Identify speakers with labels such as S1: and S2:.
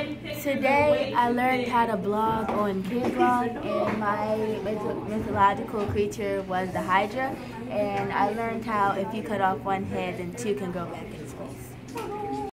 S1: Today I learned how to blog on KidBlog, and my mythological creature was the Hydra, and I learned how if you cut off one head then two can grow back in space.